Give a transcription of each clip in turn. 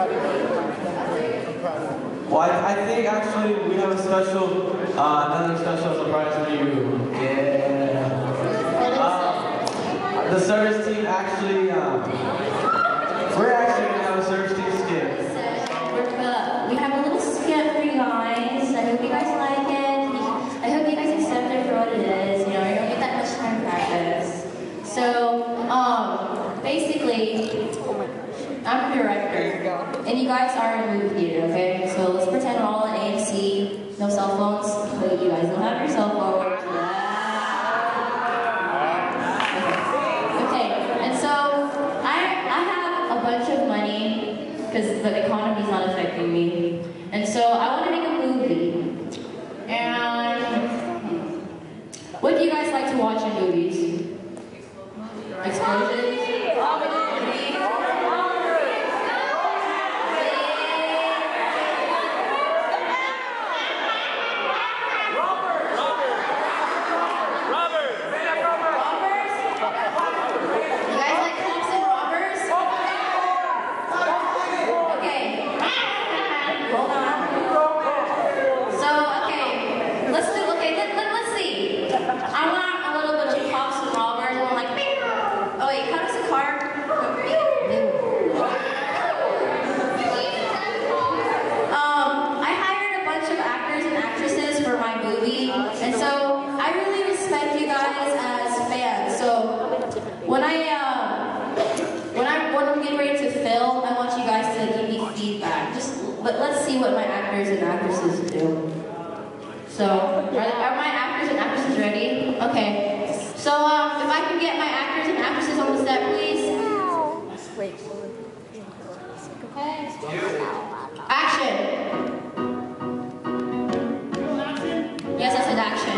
Well, I think actually we have a special, another special surprise for you. Yeah. The service team actually, we're actually gonna have a service team skit. We have a little skit for you guys. I hope you guys like it. I hope you guys accept it for what it is. You know, you don't get that much time to practice. So, basically, I'm a director, and you guys are in a movie theater, okay? So let's pretend we're all at AMC, no cell phones. Wait, you guys don't have your cell phone. Okay, and so I have a bunch of money because the economy's not affecting me, and so I want to make a movie. And what do you guys like to watch in movies? Explosions? And so I really respect you guys as fans. So when I'm getting ready to film, I want you guys to give me feedback. Let's see what my actors and actresses do. So are my actors and actresses ready? Okay. So if I can get my actors and actresses on the set, please. Wait. Okay. Action. Yes, I said action.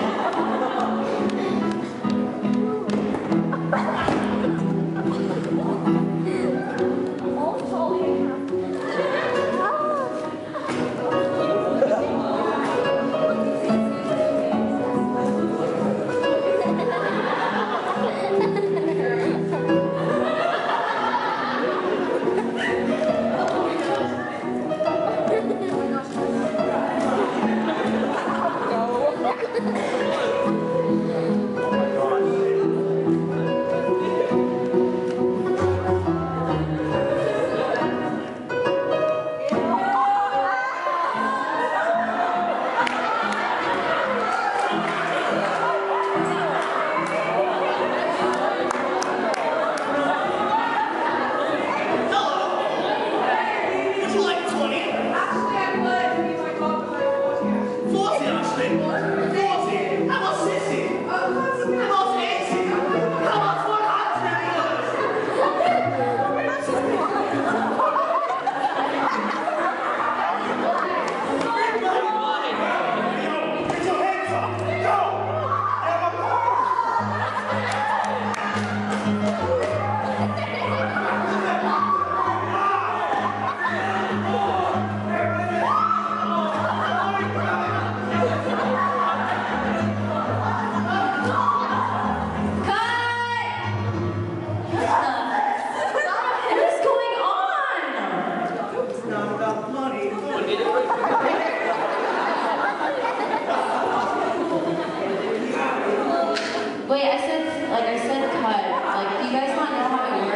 Wait, I said cut. Like, do you guys not know how it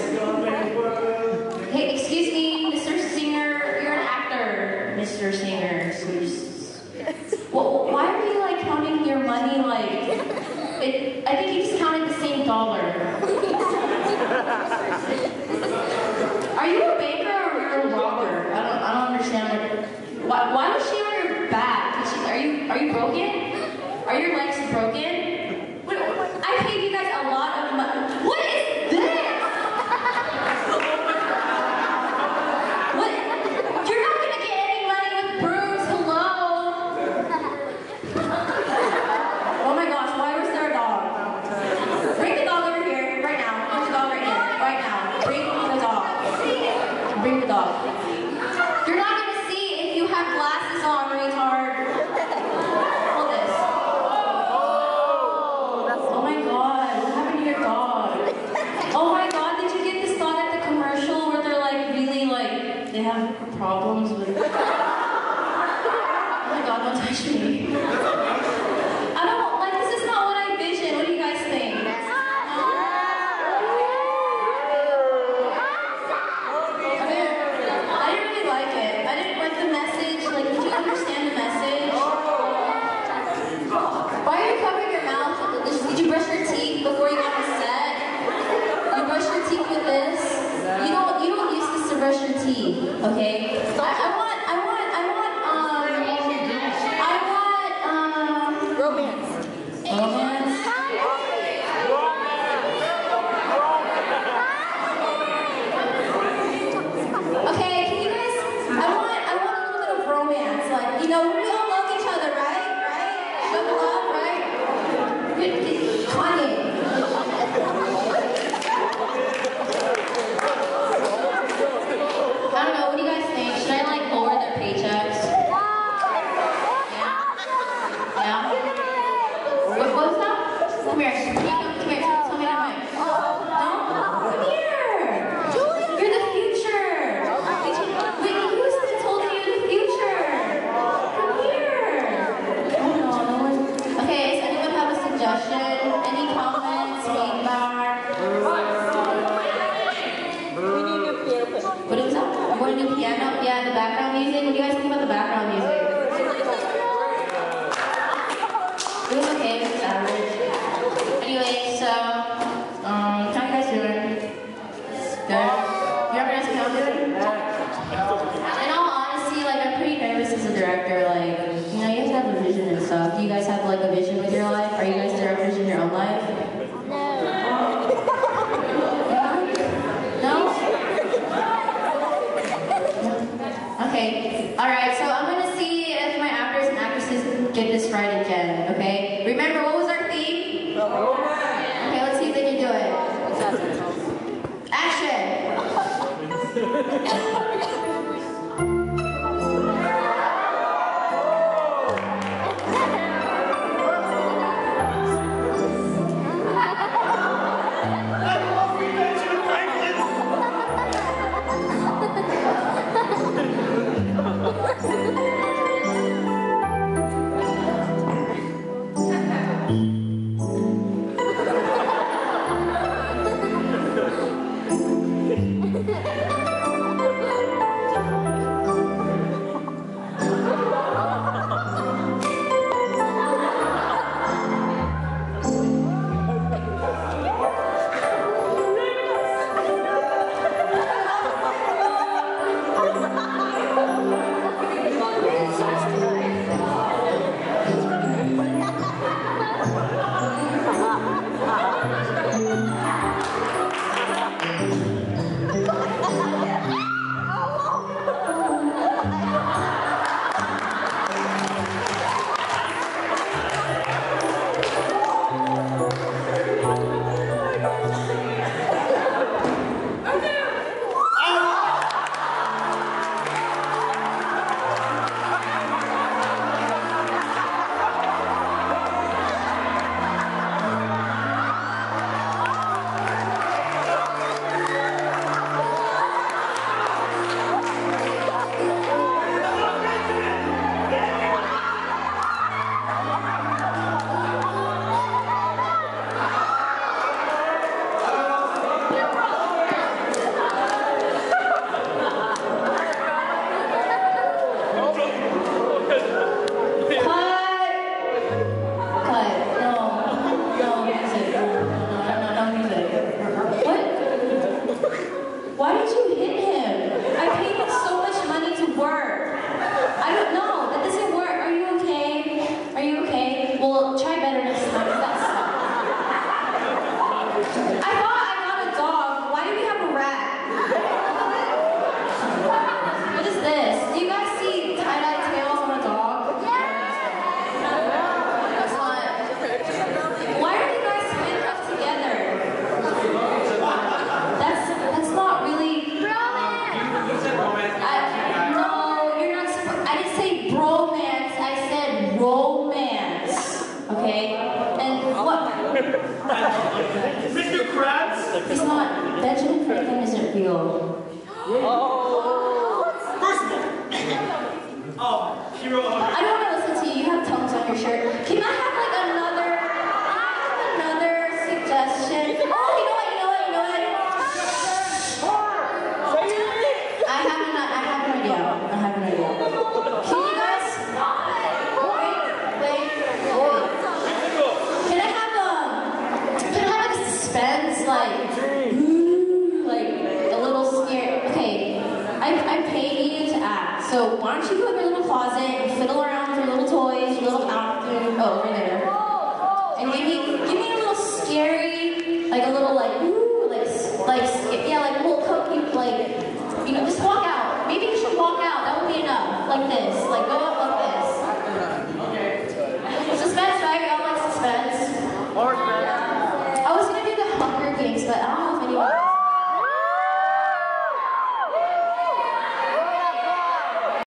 works? Hey, excuse me, Mr. Singer, you're an actor, Mr. Singer. Well, why are you like counting your money like? I think you just counted the same dollar. Are you a baker or you're a robber? I don't understand. Why was she on your back? Are you broken? Are your legs broken? I paid you guys a lot of money. What is this? What? You're not gonna get any money with brooms. Hello. Oh my gosh! Why was there a dog? Bring the dog over here right now. Bring the dog right here right now. Bring the dog. Bring the dog. You're not gonna see if you have glasses on, retard. Hold this. Oh my god, what happened to your dog? Oh my god, did you get this dog at the commercial where they're like really like they have problems with. Oh my God! Don't touch me. I don't like. This is not what I envisioned. What do you guys think? I didn't really like it. I didn't like the message. Like, did you understand the message? Why are you covering your mouth? Did you brush your teeth before you got on set? You brush your teeth with this? You don't use this to brush your teeth, okay? I want romance. Romance? Okay, can you guys, I want a little bit of romance, like, you know, we all love each other, right? Show the love, right? Kanye. I don't know, what do you guys think? Should I like lower their paychecks? Yeah? What was that? Come here. Come here. Tell me that mic. No? Come here. You're the future. Wait, Houston told you you're the future. Come here. Oh no, no one. Okay, does anyone have a suggestion? Any comments? Feedback? What is that? You want a new piano? Yeah, the background music. What do you guys think about the background music? It was okay, it was average. Anyway, so, how you guys doing? Good? You ever ask me how I'm doing? In all honesty, like, I'm pretty nervous as a director, like, you know, you have to have a vision and stuff. Do you guys have, like, a vision with your life? Are you guys directors in your own life? No? Okay, alright, so I'm gonna see if my actors and actresses get this right again, okay? Remember, what was our theme? Okay, let's see if they can do it. Action! Why did you hit him? I paid him so much money to work. I don't know. That doesn't work. Are you okay? Are you okay? Well, try better next time. That sucked. I thought I got a dog. Why do we have a rat? What is this? Do you guys see tie-dye tails on a dog? That's not. Why are you guys handcuffed together? That's not really. No, you're not supposed. I didn't say bromance. I said romance. Okay? And what? Mr. Krabs? It's not. Benjamin Franklin isn't real. Oh. for sure. Can I have like another suggestion? Oh, you know what? I have an idea. Can you guys wait. Can I have like a suspense, like a little scare? Okay, I'm paying you to act. So why don't you go in your little closet and fiddle around with your little toys, your little costume over there, and give me a little scary, like a little like a little cookie, like just walk out.